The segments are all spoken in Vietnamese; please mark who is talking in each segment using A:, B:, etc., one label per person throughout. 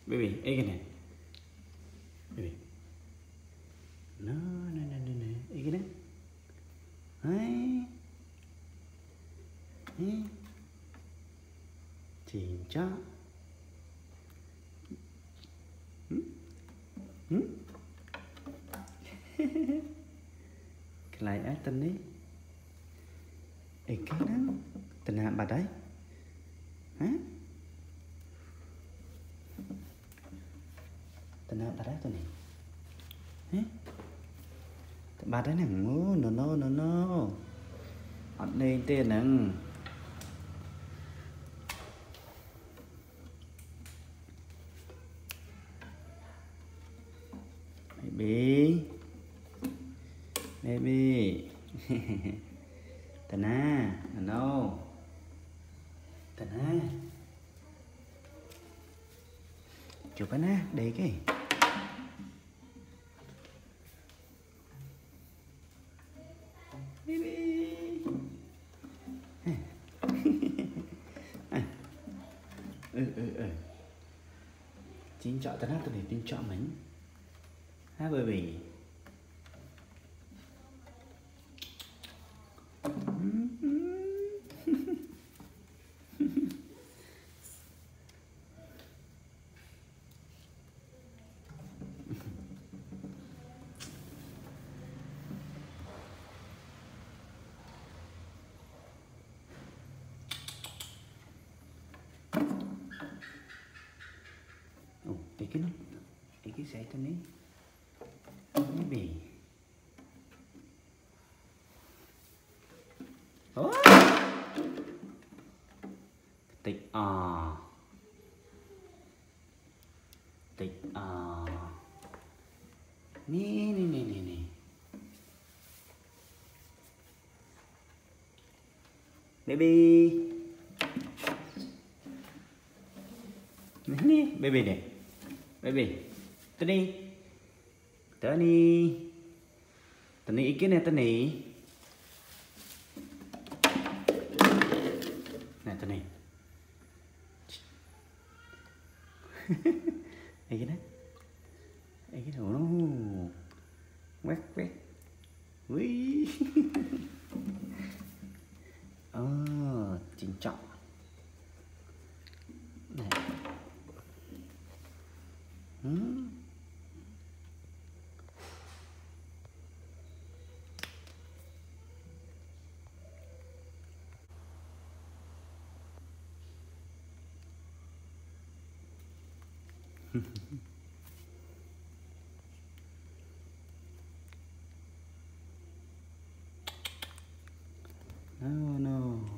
A: baby, ấy cái này, baby, nó, ấy cái này, ấy, chín chó, cái này á tên đi, ấy cái đó, tên nào bà đấy, hả? Tên nào bà đấy tên này, hả? Bà đấy nè, no, ở đây tên nè, baby, tên à, no, tên à, chụp anh á, đây cái. Chính chọn tên hát tôi để tin chọn mình ha baby. Cái xe tên ấy baby. Tịch nè baby nè baby nè baby Tani ý kiến này Tani nè Tani ý kiến này nó quét ui chính trọng này. No.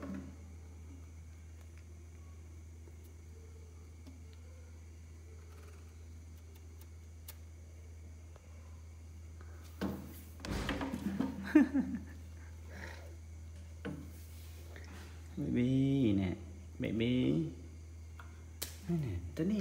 A: Baby nè, baby nè, Tani.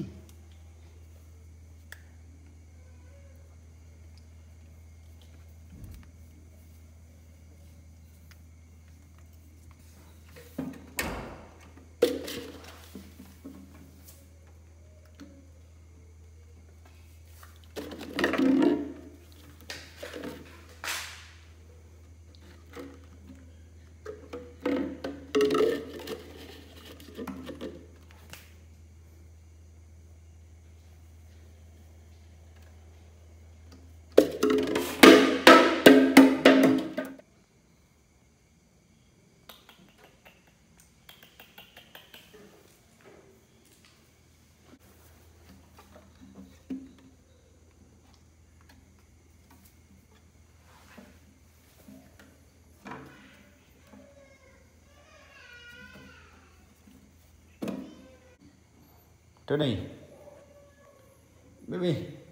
A: Tani, baby.